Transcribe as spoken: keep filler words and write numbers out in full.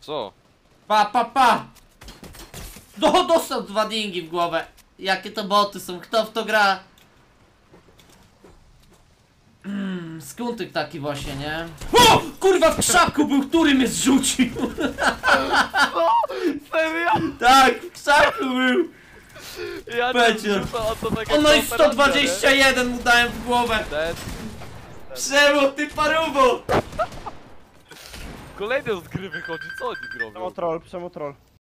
Co? Pa, pa, pa! No, dostał dwa dingi w głowę. Jakie to boty są, kto w to gra? Mm, skuntyk taki właśnie, nie? O! Kurwa, w krzaku był, który mnie zrzucił! Co? Serio? Tak, w krzaku był! Ja Będzie. O, no i sto dwadzieścia jeden mu dałem w głowę! Ten. Czemu ty parubo? Kolejny z gry wychodzi, co oni Przemo robią? troll, przemo troll.